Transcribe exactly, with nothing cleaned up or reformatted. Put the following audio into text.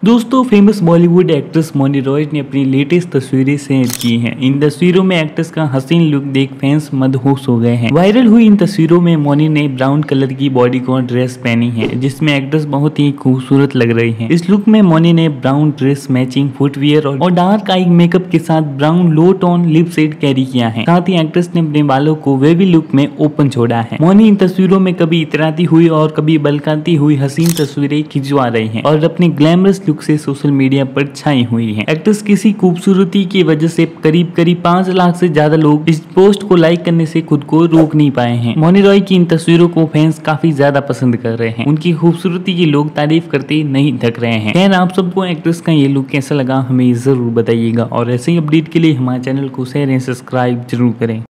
दोस्तों, famous Bollywood actress Mouni Roy ने अपनी लेटेस्ट तस्वीरें शेयर की हैं। इन तस्वीरों में एक्ट्रेस का हसीन लुक देख फैंस मदहोश हो गए हैं। वायरल हुई इन तस्वीरों में मौनी ने ब्राउन कलर की बॉडीकॉन ड्रेस पहनी है, जिसमें एक्ट्रेस बहुत ही खूबसूरत लग रही हैं। इस लुक में मौनी ने ब्राउन ड्रेस, मैचिंग फुटवियर और डार्क आई मेकअप के साथ brown low tone lip shade carry किया है। साथ ही एक्ट्रेस ने अपने बालों को वेवी लुक में ओपन छोड़ा है। मौनी इन तस्वीरों में कभी इतराती हुई और कभी बलकाती हुई हसीन तस्वीरें खिंचवा रही है और अपनी ग्लैमरस लुक से सोशल मीडिया पर छाई हुई है। एक्ट्रेस किसी खूबसूरती की वजह से करीब करीब पाँच लाख से ज्यादा लोग इस पोस्ट को लाइक करने से खुद को रोक नहीं पाए हैं। मौनी रॉय की इन तस्वीरों को फैंस काफी ज्यादा पसंद कर रहे हैं। उनकी खूबसूरती की लोग तारीफ करते नहीं थक रहे हैं। खैर, आप सबको एक्ट्रेस का ये लुक कैसा लगा हमें जरूर बताइएगा और ऐसे ही अपडेट के लिए हमारे चैनल को शेयर एंड सब्सक्राइब जरूर करें।